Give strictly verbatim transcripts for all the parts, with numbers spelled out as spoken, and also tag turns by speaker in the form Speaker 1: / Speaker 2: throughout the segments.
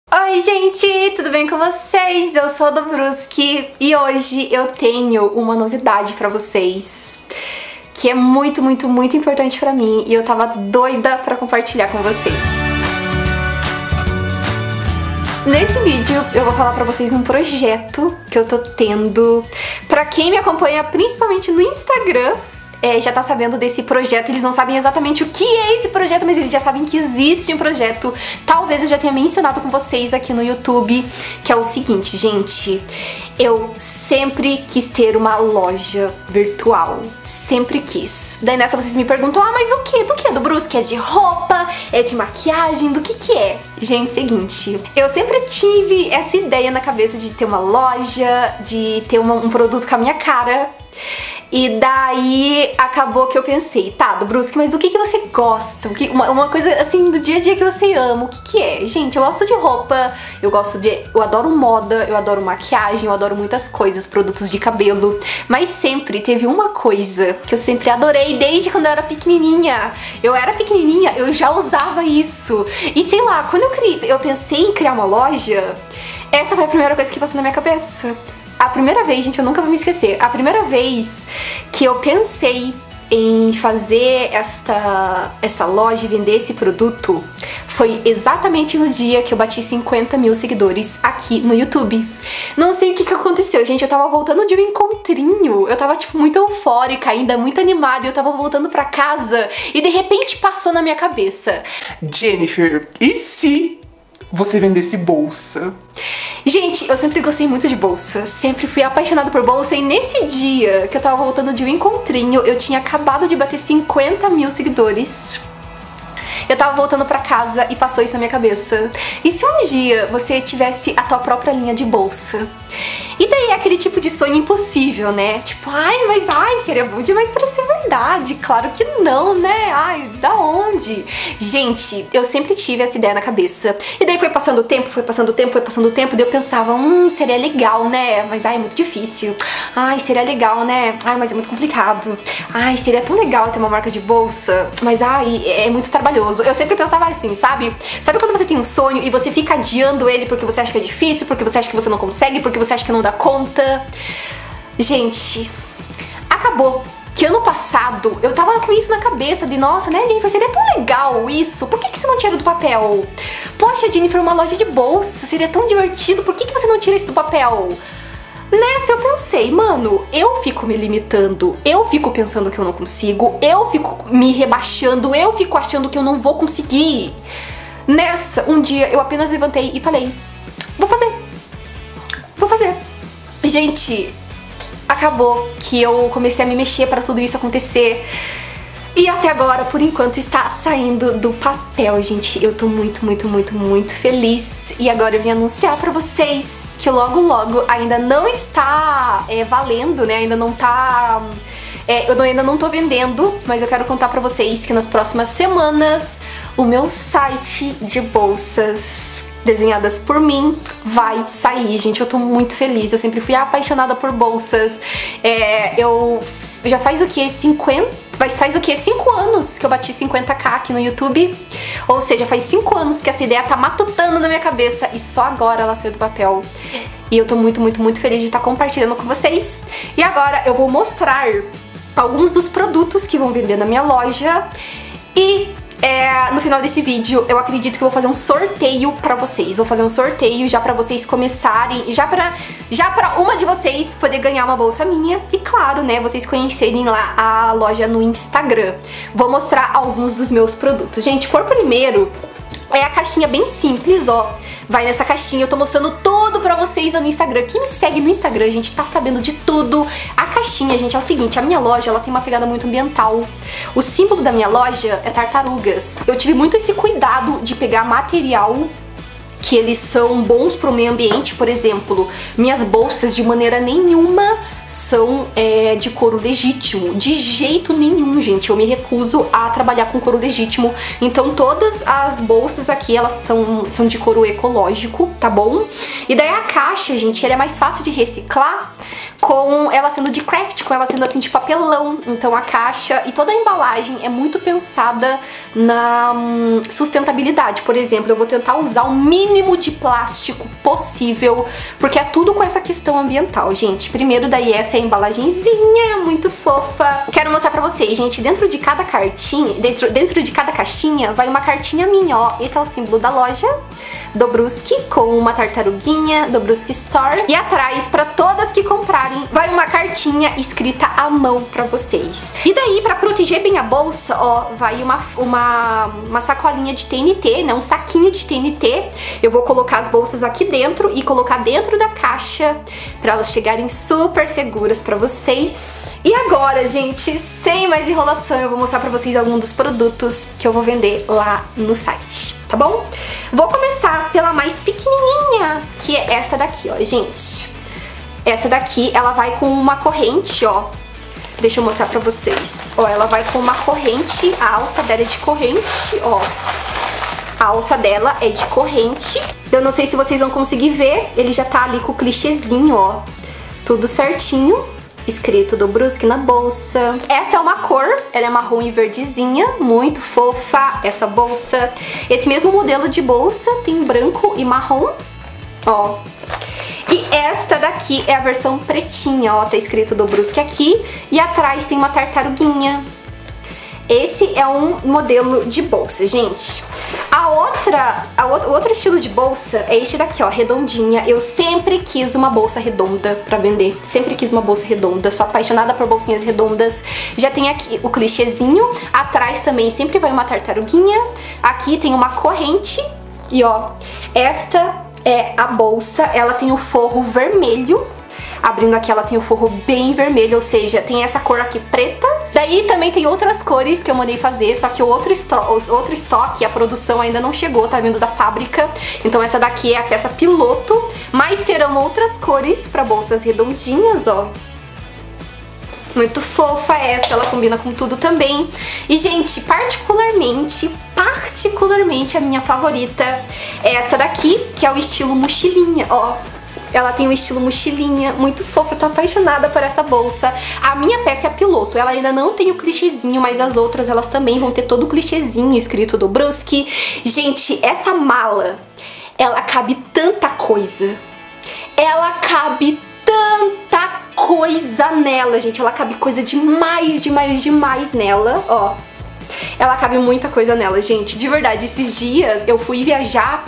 Speaker 1: Oi gente, tudo bem com vocês? Eu sou a Dobruski e hoje eu tenho uma novidade pra vocês que é muito, muito, muito importante pra mim e eu tava doida pra compartilhar com vocês. Nesse vídeo eu vou falar pra vocês um projeto que eu tô tendo. Pra quem me acompanha principalmente no Instagram, É, já tá sabendo desse projeto. Eles não sabem exatamente o que é esse projeto, mas eles já sabem que existe um projeto. Talvez eu já tenha mencionado com vocês aqui no YouTube, que é o seguinte, gente. Eu sempre quis ter uma loja virtual. Sempre quis. Daí nessa vocês me perguntam, ah, mas o que? Do que? Do Brusque? É de roupa? É de maquiagem? Do que que é? Gente, seguinte, eu sempre tive essa ideia na cabeça de ter uma loja, de ter uma, um produto com a minha cara. E daí acabou que eu pensei, tá, Dobruski, mas do que que você gosta? O que, uma, uma coisa assim do dia a dia que você ama, o que que é? Gente, eu gosto de roupa, eu gosto de... eu adoro moda, eu adoro maquiagem, eu adoro muitas coisas, produtos de cabelo. Mas sempre teve uma coisa que eu sempre adorei desde quando eu era pequenininha. Eu era pequenininha, eu já usava isso. E sei lá, quando eu, criei, eu pensei em criar uma loja, essa foi a primeira coisa que passou na minha cabeça. A primeira vez, gente, eu nunca vou me esquecer, a primeira vez que eu pensei em fazer esta, essa loja e vender esse produto foi exatamente no dia que eu bati cinquenta mil seguidores aqui no YouTube. Não sei o que que aconteceu, gente, eu tava voltando de um encontrinho, eu tava, tipo, muito eufórica ainda, muito animada, eu tava voltando pra casa e de repente passou na minha cabeça:
Speaker 2: Jennifer, e se você vendesse bolsa?
Speaker 1: Gente, eu sempre gostei muito de bolsa, sempre fui apaixonada por bolsa e nesse dia que eu tava voltando de um encontrinho, eu tinha acabado de bater cinquenta mil seguidores. Eu tava voltando pra casa e passou isso na minha cabeça. E se um dia você tivesse a tua própria linha de bolsa? E daí é aquele tipo de sonho impossível, né? Tipo, ai, mas ai, seria bom demais pra ser verdade. Claro que não, né? Ai, da onde? Gente, eu sempre tive essa ideia na cabeça. E daí foi passando o tempo, foi passando o tempo, foi passando o tempo. Daí eu pensava, hum, seria legal, né? Mas ai, é muito difícil. Ai, seria legal, né? Ai, mas é muito complicado. Ai, seria tão legal ter uma marca de bolsa. Mas ai, é muito trabalhoso. Eu sempre pensava assim, sabe? Sabe quando você tem um sonho e você fica adiando ele porque você acha que é difícil, porque você acha que você não consegue, porque você acha que não dá conta? Gente, acabou que ano passado eu tava com isso na cabeça de, nossa, né, Jennifer, seria tão legal isso, por que que você não tira do papel? Poxa, Jennifer, uma loja de bolsa, seria tão divertido, por que que você não tira isso do papel? Nessa eu pensei, mano, eu fico me limitando, eu fico pensando que eu não consigo, eu fico me rebaixando, eu fico achando que eu não vou conseguir. Nessa, um dia eu apenas levantei e falei, vou fazer, vou fazer. Gente, acabou que eu comecei a me mexer para tudo isso acontecer. E até agora, por enquanto, está saindo do papel, gente. Eu tô muito, muito, muito, muito feliz. E agora eu vim anunciar pra vocês que logo, logo ainda não está é, valendo, né? Ainda não tá... É, eu ainda não tô vendendo, mas eu quero contar pra vocês que nas próximas semanas o meu site de bolsas desenhadas por mim vai sair, gente. Eu tô muito feliz, eu sempre fui apaixonada por bolsas. É, eu já faz o que? cinquenta? Faz, faz o que? cinco anos que eu bati cinquenta k aqui no YouTube. Ou seja, faz cinco anos que essa ideia tá matutando na minha cabeça e só agora ela saiu do papel. E eu tô muito, muito, muito feliz de estar compartilhando com vocês. E agora eu vou mostrar alguns dos produtos que vão vender na minha loja. E É, no final desse vídeo, eu acredito que eu vou fazer um sorteio pra vocês. Vou fazer um sorteio já pra vocês começarem, já pra, já pra uma de vocês poder ganhar uma bolsa minha. E claro, né, vocês conhecerem lá a loja no Instagram. Vou mostrar alguns dos meus produtos. Gente, por primeiro, é a caixinha bem simples, ó. Vai nessa caixinha, eu tô mostrando tudo pra vocês no Instagram. Quem me segue no Instagram, gente, tá sabendo de tudo. A caixinha, gente, é o seguinte, a minha loja, ela tem uma pegada muito ambiental. O símbolo da minha loja é tartarugas. Eu tive muito esse cuidado de pegar material que eles são bons pro meio ambiente. Por exemplo, minhas bolsas de maneira nenhuma são é, de couro legítimo, de jeito nenhum, gente. Eu me recuso a trabalhar com couro legítimo. Então todas as bolsas aqui, elas são, são de couro ecológico, tá bom? E daí a caixa, gente, ela é mais fácil de reciclar com ela sendo de craft, com ela sendo assim de papelão. Então a caixa e toda a embalagem é muito pensada na hum, sustentabilidade. Por exemplo, eu vou tentar usar o mínimo mínimo de plástico possível, porque é tudo com essa questão ambiental, gente. Primeiro, daí essa é a embalagenzinha, muito fofa. Quero mostrar pra vocês, gente, dentro de cada cartinha, dentro, dentro de cada caixinha, vai uma cartinha minha, ó. Esse é o símbolo da loja Dobruski, com uma tartaruguinha, Dobruski Store. E atrás, pra todas que comprarem, vai uma cartinha escrita à mão pra vocês. E daí, pra proteger bem a bolsa, ó, vai uma, uma, uma sacolinha de T N T, né, um saquinho de T N T. Eu vou colocar as bolsas aqui dentro e colocar dentro da caixa pra elas chegarem super seguras pra vocês. E agora, gente, sem mais enrolação, eu vou mostrar pra vocês alguns dos produtos que eu vou vender lá no site, tá bom? Vou começar pela mais pequenininha, que é essa daqui, ó, gente. Essa daqui, ela vai com uma corrente, ó. Deixa eu mostrar pra vocês. Ó, ela vai com uma corrente, a alça dela é de corrente, ó. A alça dela é de corrente. Eu não sei se vocês vão conseguir ver, ele já tá ali com o clichêzinho, ó. Tudo certinho. Escrito Dobruski na bolsa. Essa é uma cor, ela é marrom e verdezinha, muito fofa essa bolsa. Esse mesmo modelo de bolsa tem branco e marrom, ó. E esta daqui é a versão pretinha, ó, tá escrito Dobruski aqui. E atrás tem uma tartaruguinha. Esse é um modelo de bolsa, gente. A outra, a outra, o outro estilo de bolsa é este daqui, ó, redondinha. Eu sempre quis uma bolsa redonda pra vender. Sempre quis uma bolsa redonda. Sou apaixonada por bolsinhas redondas. Já tem aqui o clichêzinho. Atrás também sempre vai uma tartaruguinha. Aqui tem uma corrente. E ó, esta é a bolsa. Ela tem o forro vermelho. Abrindo aqui, ela tem o forro bem vermelho, ou seja, tem essa cor aqui preta. Daí também tem outras cores que eu mandei fazer, só que o outro, o outro estoque, a produção ainda não chegou, tá vindo da fábrica. Então essa daqui é a peça piloto, mas terão outras cores pra bolsas redondinhas, ó. Muito fofa essa, ela combina com tudo também. E, gente, particularmente, particularmente a minha favorita é essa daqui, que é o estilo mochilinha, ó. Ela tem um estilo mochilinha, muito fofa, eu tô apaixonada por essa bolsa. A minha peça é a piloto, ela ainda não tem o clichêzinho, mas as outras elas também vão ter todo o clichêzinho escrito Dobruski. Gente, essa mala, ela cabe tanta coisa. Ela cabe tanta coisa nela, gente. Ela cabe coisa demais, demais, demais nela, ó. Ela cabe muita coisa nela, gente. De verdade, esses dias eu fui viajar.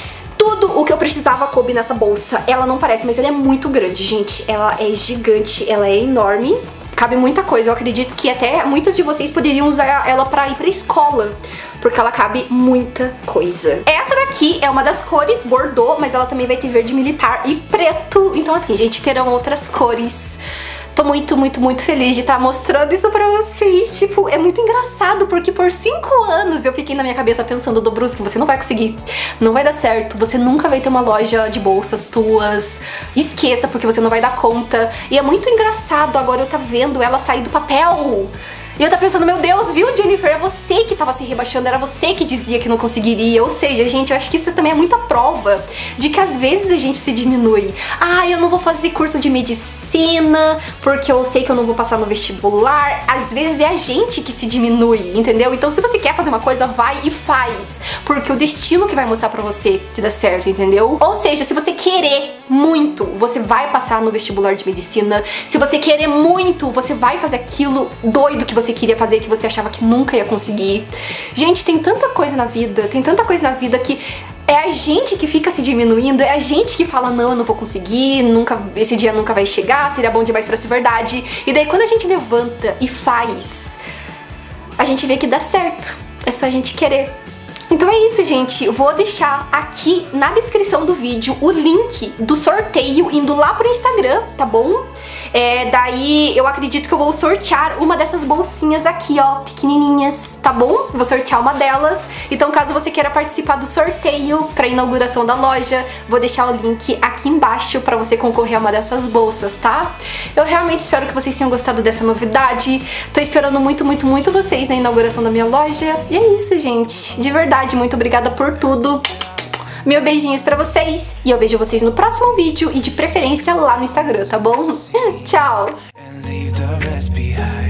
Speaker 1: Tudo o que eu precisava coube nessa bolsa. Ela não parece, mas ela é muito grande, gente. Ela é gigante, ela é enorme. Cabe muita coisa. Eu acredito que até muitas de vocês poderiam usar ela pra ir pra escola, porque ela cabe muita coisa. Essa daqui é uma das cores Bordeaux, mas ela também vai ter verde militar e preto. Então assim, gente, terão outras cores. Tô muito, muito, muito feliz de estar mostrando isso pra vocês. Tipo, é muito engraçado, porque por cinco anos eu fiquei na minha cabeça pensando, Dobruski, você não vai conseguir, não vai dar certo, você nunca vai ter uma loja de bolsas tuas, esqueça, porque você não vai dar conta. E é muito engraçado agora eu tá vendo ela sair do papel. E eu tava pensando, meu Deus, viu, Jennifer? É você que tava se rebaixando, era você que dizia que não conseguiria. Ou seja, gente, eu acho que isso também é muita prova de que às vezes a gente se diminui. Ah, eu não vou fazer curso de medicina porque eu sei que eu não vou passar no vestibular. Às vezes é a gente que se diminui, entendeu? Então se você quer fazer uma coisa, vai e faz, porque o destino que vai mostrar pra você que dá certo, entendeu? Ou seja, se você querer muito, você vai passar no vestibular de medicina. Se você querer muito, você vai fazer aquilo doido que você queria fazer, que você achava que nunca ia conseguir. Gente, tem tanta coisa na vida, tem tanta coisa na vida que é a gente que fica se diminuindo, é a gente que fala, não, eu não vou conseguir, nunca, esse dia nunca vai chegar, seria bom demais pra ser verdade. E daí quando a gente levanta e faz, a gente vê que dá certo, é só a gente querer. Então é isso, gente. Vou deixar aqui na descrição do vídeo o link do sorteio indo lá pro Instagram, tá bom? É, daí eu acredito que eu vou sortear uma dessas bolsinhas aqui, ó, pequenininhas, tá bom? Vou sortear uma delas. Então caso você queira participar do sorteio pra inauguração da loja, vou deixar o link aqui embaixo pra você concorrer a uma dessas bolsas, tá? Eu realmente espero que vocês tenham gostado dessa novidade. Tô esperando muito, muito, muito vocês na inauguração da minha loja. E é isso, gente. De verdade, muito obrigada por tudo. Mil beijinhos pra vocês e eu vejo vocês no próximo vídeo e de preferência lá no Instagram, tá bom? Tchau!